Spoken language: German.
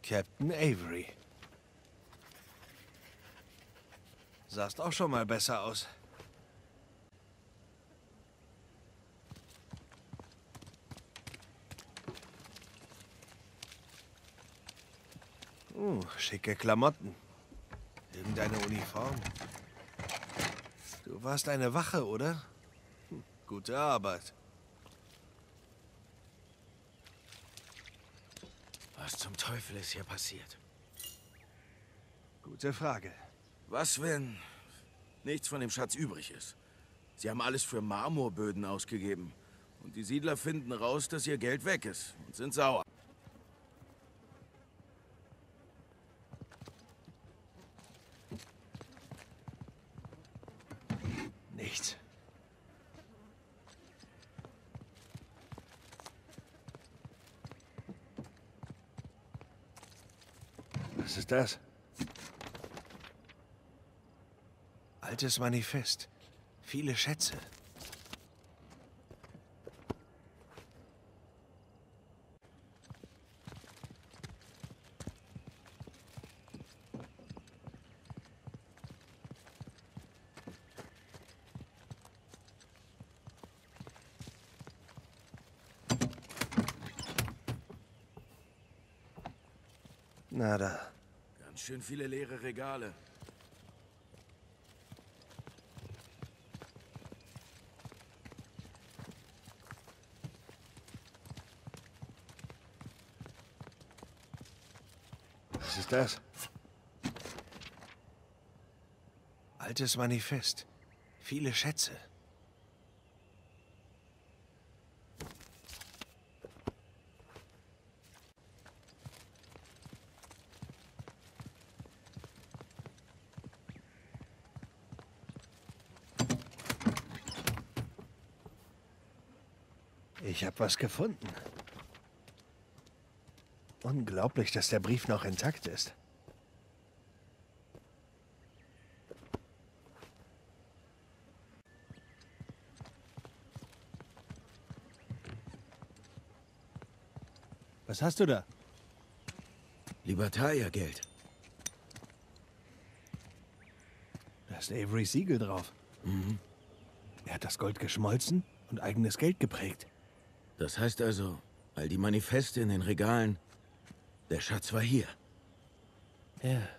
Captain Avery. Sahst auch schon mal besser aus. Schicke Klamotten. Irgendeine Uniform. Du warst eine Wache, oder? Gute Arbeit. Was zum Teufel ist hier passiert? Gute Frage. Was, wenn nichts von dem Schatz übrig ist? Sie haben alles für Marmorböden ausgegeben. Und die Siedler finden raus, dass ihr Geld weg ist und sind sauer. Nichts. Was ist das? Altes Manifest. Viele Schätze. Nada. Ganz schön viele leere Regale. Was ist das? Altes Manifest. Viele Schätze. Ich habe was gefunden. Unglaublich, dass der Brief noch intakt ist. Was hast du da? Libertalia-Geld. Da ist Averys Siegel drauf. Er hat das Gold geschmolzen und eigenes Geld geprägt. Das heißt also, all die Manifeste in den Regalen, der Schatz war hier. Ja.